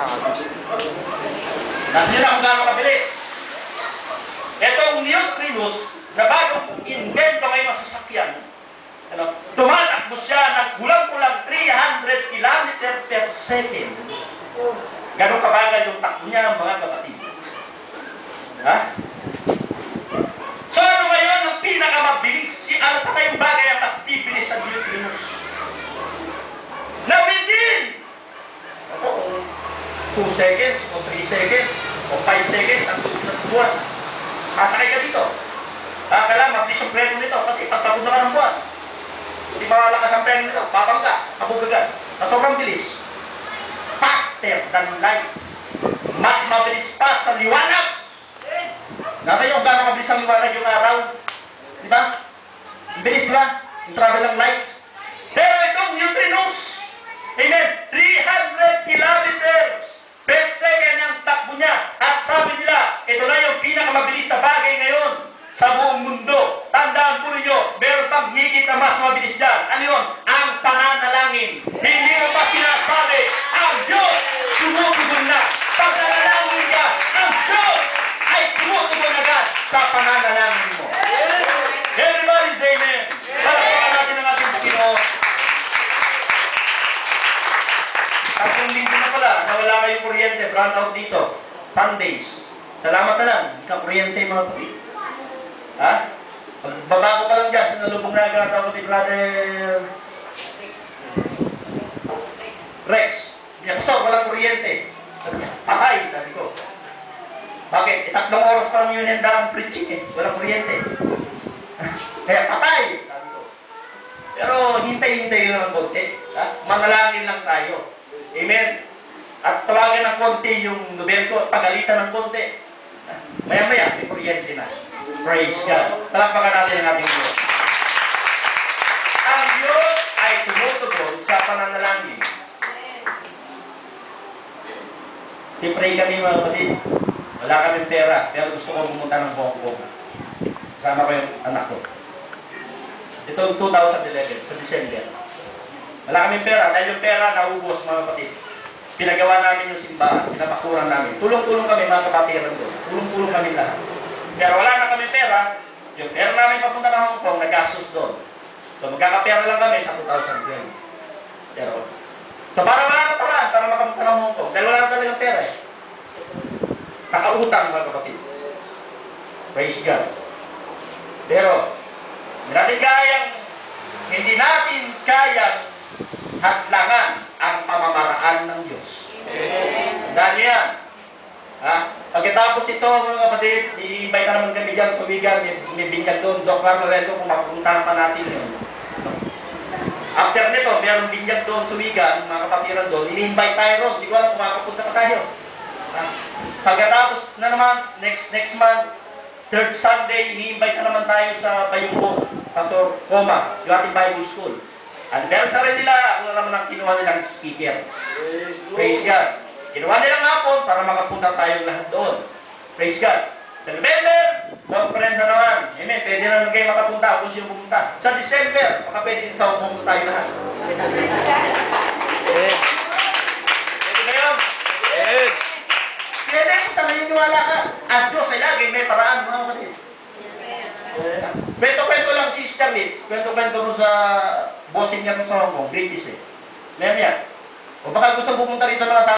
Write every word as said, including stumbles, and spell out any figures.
Nandiyan na kung gaano kabilis. Itong neutrinos na bagong invento ngayon ng sasakyan, ano, tumatakbo siya ng kulang-kulang three hundred kilometers per second. Ganun kabagal yung takbo niya, mga kapatid. Ha? So ano ngayon ang pinakamabilis? Si ano pa kayong bagay ang mas bibilis sa neutrinos? Na within two seconds, o three seconds, o five seconds, ang tutunan sa buwan. Kasakay ka dito. Ah, kailangan mabilis yung preno nito kasi pagpagod na ka ng buwan. Hindi makalakas ang preno nito, papangga, kabugagan. Na sobrang bilis. Faster than light. Mas mabilis pa sa liwanag. Nakita nyo gano'ng mabilis ang liwanag yung araw? Di ba? Bilis, di ba? Yung travel ng light. Pero itong neutrinos, amen, three hundred kilometers per second ang takbo niya. At sabi nila, ito na yung pinakamabilis na bagay ngayon sa buong mundo. Tandaan po ninyo, meron pang higit na mas mabilis dyan. Ano yun? Ang pananalangin. Hindi mo pa sinasabi, ang Diyos tumutugon na. Pag nanalangin ka, ang Diyos ay tumutugon agad sa pananalangin mo. Everybody say amen. Palakpakan natin ang ating Panginoon. Tatlong linggo na pala, nawala kayong kuryente, brand out dito. Sundays. Salamat na lang, ka-kuryente mga kapatid. Ha? Magbabago ka lang dyan, sinalubong na agad ako ni Brother Rex. Yakso, walang kuryente. Patay, sabi ko. Bakit? Itatlong oras pa lang yun yung daang preaching eh. Walang kuryente. Kaya patay, sabi ko. Pero hintay-hintay yun ng konti. Ha? Manalangin lang tayo. Amen. At tawagin ng konti yung nobel ko, pagalitan ng konti. Maya-maya, may kuryente na. Praise God. Talakpakan natin ang ating Diyos. Ang Diyos ay tumutugon sa pananalangin. I-pray kami mga kapatid. Wala kaming pera, pero gusto ko pumunta ng Hong Kong. Kasama ko yung anak ko. Ito two thousand eleven, sa December. Wala kaming pera, dahil yung pera naubos mga kapatid. Pinagawa namin yung simbahan, pinapakuran namin. Tulong-tulong kami mga kapatiran doon. Tulong-tulong kami lahat. Pero wala na kami pera, yung pera namin papunta ng Hong Kong, nagastos doon. So magkakapera lang kami sa two thousand twelve. Pero, so para wala na paraan, para makapunta ng Hong Kong. Dahil wala na talagang pera eh. Nakautang mga kapatid. Praise God. Pero, hindi natin kayang, hindi natin kayang hadlangan ang pamamaraan ng Diyos. Tandaan niyo yan. Ha? Pagkatapos ito, mga kapatid, i-invite na naman kami dyan sa Wigan, may, may binyag doon, Doktor Loreto, kung mapupuntahan pa natin yun. After nito, mayroong binyag doon sa Wigan, mga kapatiran doon, ini-invite tayo ron, hindi ko alam kung makapunta pa tayo. Ha? Pagkatapos na naman, next next month, third Sunday, ini-invite na naman tayo sa Bayungko, Pastor Coma, yung ating Bible School. Anniversary nila, wala naman ang kinuha nilang speaker. Praise God. Kinuha nilang hapon para makapunta tayong lahat doon. Praise God. Sa November, conference na naman. Amen. Pwede na lang kayo makapunta kung sino pumunta. Sa December, baka pwede din sa pumunta tayo lahat. Pwede ba yun? Pwede sa naniniwala ka. Ang Diyos ay lagi may paraan, mga kapatid. Kwento-kwento lang si Sister Litz. Kwento-kwento nun sa bossing niya sa Hong Kong. British eh. Ngayon yan. O baka gusto pumunta rito na sa